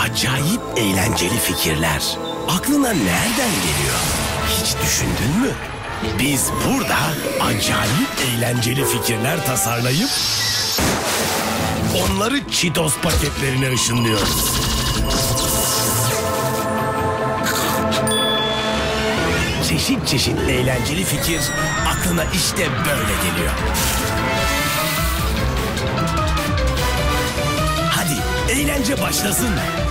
Acayip eğlenceli fikirler aklına nereden geliyor? Hiç düşündün mü? Biz burada acayip eğlenceli fikirler tasarlayıp onları Cheetos paketlerine ışınlıyoruz. Çeşit çeşit eğlenceli fikir aklına işte böyle geliyor. Hadi eğlence başlasın.